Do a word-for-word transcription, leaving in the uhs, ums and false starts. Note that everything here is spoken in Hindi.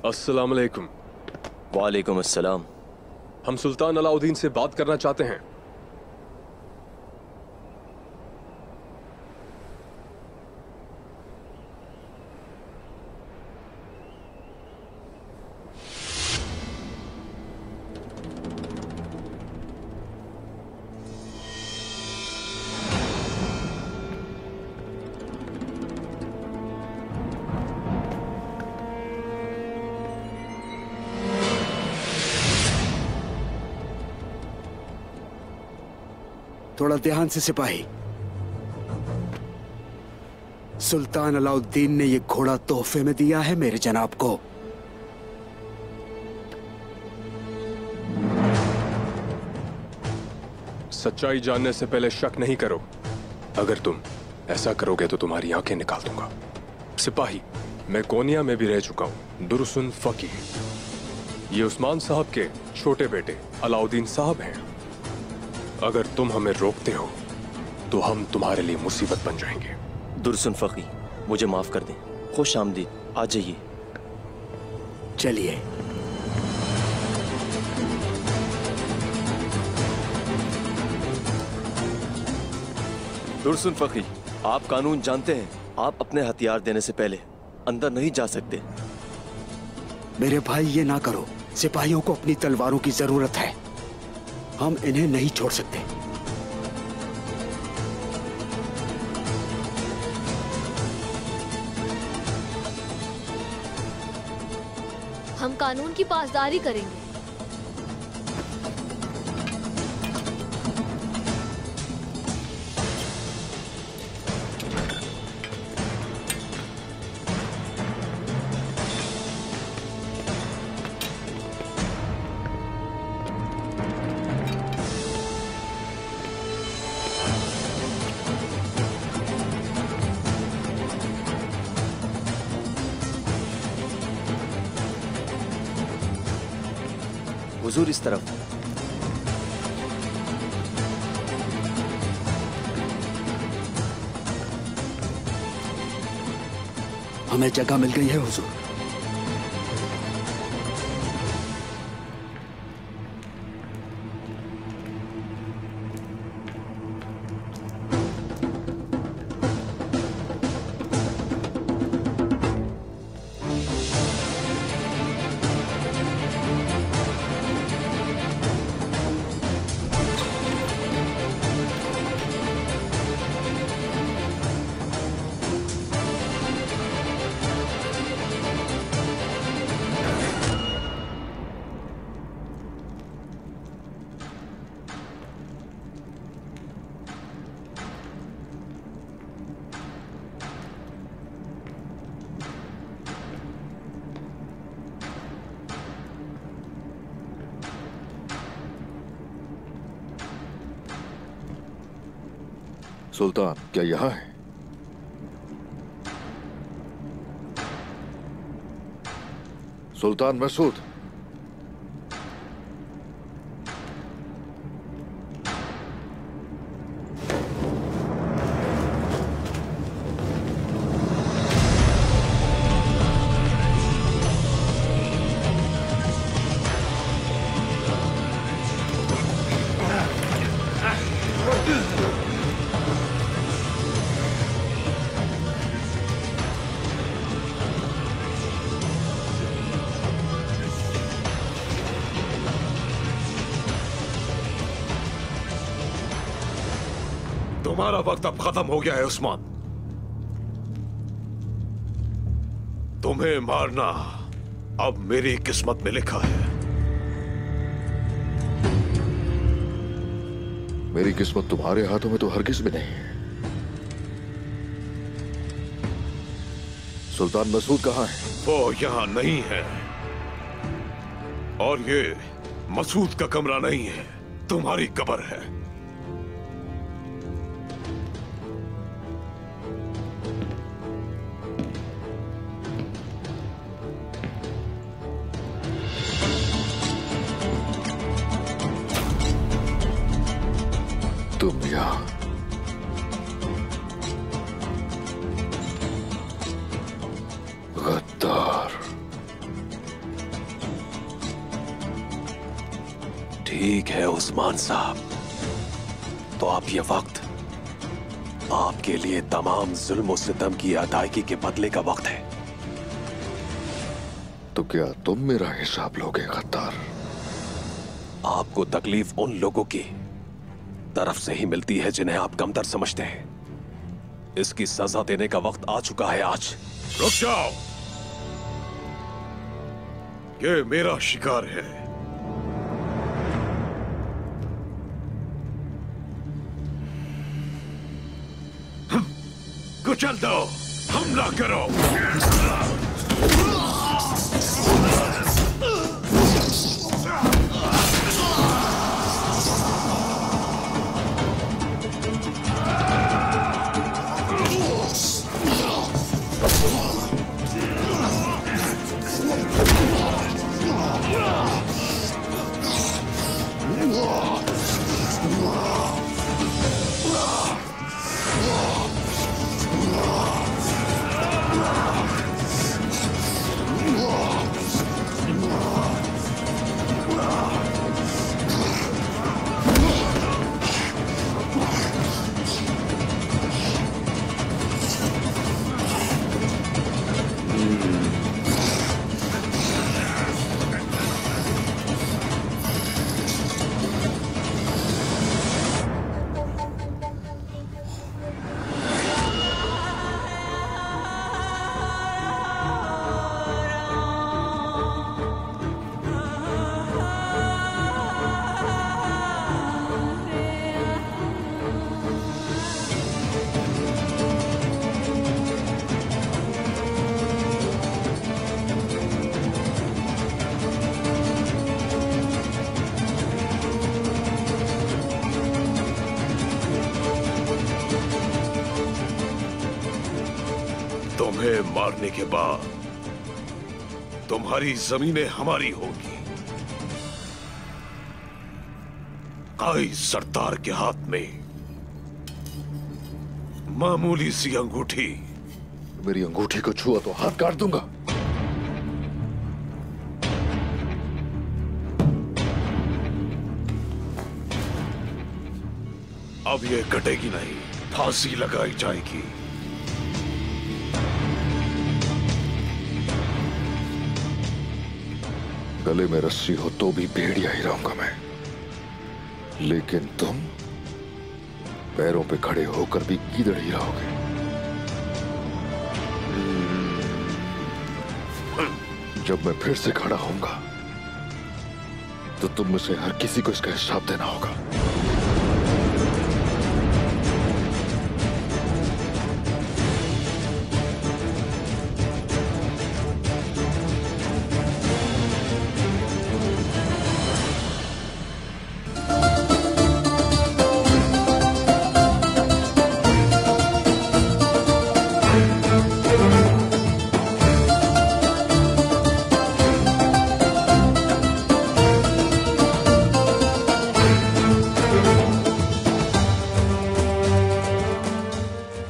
अस्सलाम अलैकुम। वालेकुम अस्सलाम। हम सुल्तान अलाउद्दीन से बात करना चाहते हैं। थोड़ा ध्यान से सिपाही। सुल्तान अलाउद्दीन ने ये घोड़ा तोहफे में दिया है मेरे जनाब को। सच्चाई जानने से पहले शक नहीं करो। अगर तुम ऐसा करोगे तो तुम्हारी आंखें निकाल दूंगा। सिपाही, मैं कोनिया में भी रह चुका हूं। दुरुसन फकी, ये उस्मान साहब के छोटे बेटे अलाउद्दीन साहब हैं। अगर तुम हमें रोकते हो तो हम तुम्हारे लिए मुसीबत बन जाएंगे। दुरुसन फकी, मुझे माफ कर दें। खुश आमदीद, आ जाइए। चलिए। दुरुसन फकी, आप कानून जानते हैं। आप अपने हथियार देने से पहले अंदर नहीं जा सकते। मेरे भाई, ये ना करो। सिपाहियों को अपनी तलवारों की जरूरत है। हम इन्हें नहीं छोड़ सकते। हम कानून की पासदारी करेंगे। हुजूर, इस तरफ। हमें जगह मिल गई है हुजूर। सुल्तान, क्या यहाँ है? सुल्तान मसूद। तुम्हारा वक्त अब खत्म हो गया है उस्मान। तुम्हें मारना अब मेरी किस्मत में लिखा है। मेरी किस्मत तुम्हारे हाथों में तो हरगिज भी नहीं है। सुल्तान मसूद कहाँ है? वो यहाँ नहीं है। और ये मसूद का कमरा नहीं है, तुम्हारी कब्र है। तुम यहाँ गद्दार। उस्मान साहब, तो आप ये वक्त आपके लिए तमाम जुल्म और सितम की अदायगी के बदले का वक्त है। तो क्या तुम मेरा हिसाब लोगे गद्दार? आपको तकलीफ उन लोगों की तरफ से ही मिलती है जिन्हें आप कमतर समझते हैं। इसकी सजा देने का वक्त आ चुका है आज। रुक जाओ, ये मेरा शिकार है। कुचल दो, हमला करो। तुम्हें मारने के बाद तुम्हारी जमीनें हमारी होगी। काई सरदार के हाथ में मामूली सी अंगूठी। मेरी अंगूठी को छुआ तो हाथ काट दूंगा। अब ये कटेगी नहीं, फांसी लगाई जाएगी। गले में रस्सी हो तो भी भेड़िया ही रहूंगा मैं, लेकिन तुम पैरों पे खड़े होकर भी गीदड़ ही रहोगे। जब मैं फिर से खड़ा होऊंगा तो तुम में से हर किसी को इसका हिसाब देना होगा।